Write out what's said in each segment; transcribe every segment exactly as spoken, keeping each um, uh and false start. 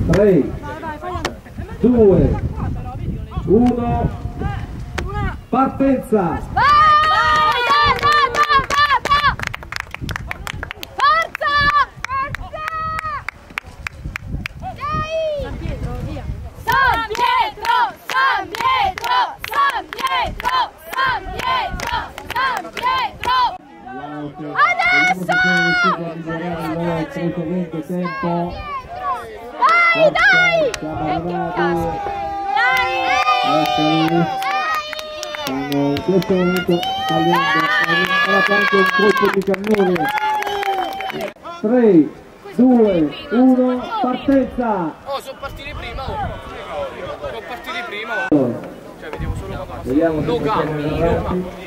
tre, due, uno, partenza! Adesso! Precedente tempo. Dai, dai! Siamo E che arrivati. Dai! Stanno in questo momento salendo, hanno anche un colpo di cannone. tre, due, uno, partenza! Oh, sono partiti prima! Sono partiti prima! Cioè, vediamo solo la parte. Vediamo se Lo possiamo cambi, andare lo avanti.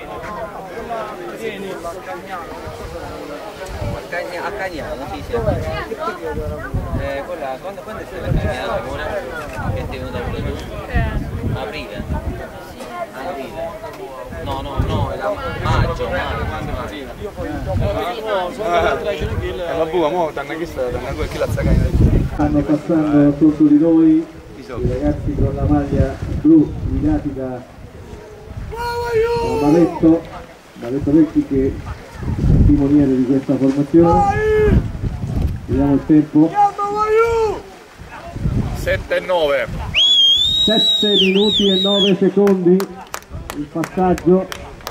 A Cagnano, sì, sì. Eh, quella, quando, quando è stata a Cagnano? Ora? Che è venuta a aprile? Aprile? No, no, no, era maggio, maggio, quando È la bua, mo' tanto che sta, tanto quel che la sta cagando. Stanno passando sotto di noi i ragazzi con la maglia blu guidati da, da Maletto, Maletto Vecchi che è timoniere di questa formazione. Vediamo il tempo. sette e nove. sette minuti e nove secondi il passaggio.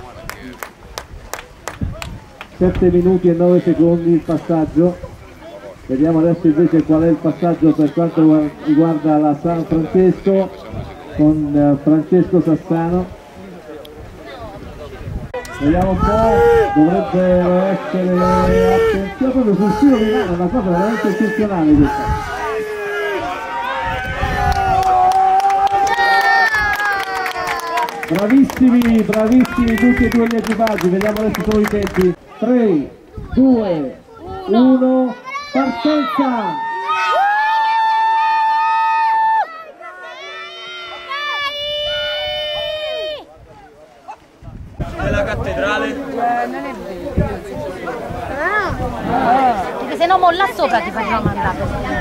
sette minuti e nove secondi il passaggio. Vediamo adesso invece qual è il passaggio per quanto riguarda la San Francesco con Francesco Sassano. Vediamo un po', dovrebbero essere attenzione proprio sul filo Milano, una cosa veramente eccezionale questa. Bravissimi, bravissimi tutti e due gli equipaggi, vediamo adesso solo i tempi. tre, due, uno, partenza! La cattedrale? Eh, non è vero. Ah. Perché se no molla sopra ti facciamo andare.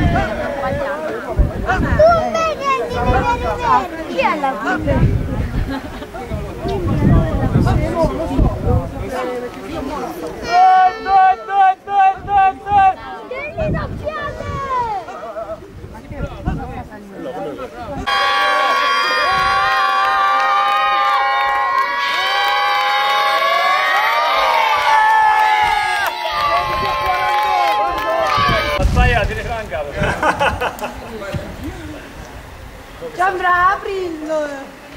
Chi è la Sembra aprirlo!